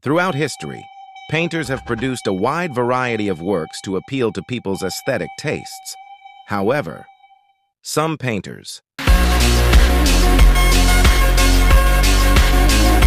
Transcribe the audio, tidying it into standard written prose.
Throughout history, painters have produced a wide variety of works to appeal to people's aesthetic tastes. However, some painters